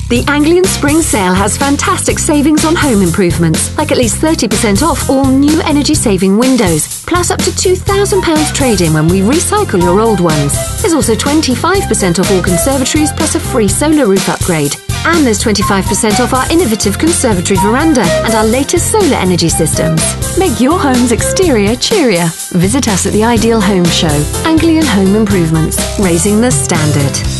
The Anglian Spring Sale has fantastic savings on home improvements, like at least 30% off all new energy-saving windows, plus up to £2,000 trade-in when we recycle your old ones. There's also 25% off all conservatories plus a free solar roof upgrade. And there's 25% off our innovative conservatory veranda and our latest solar energy systems. Make your home's exterior cheerier. Visit us at the Ideal Home Show. Anglian Home Improvements, raising the standard.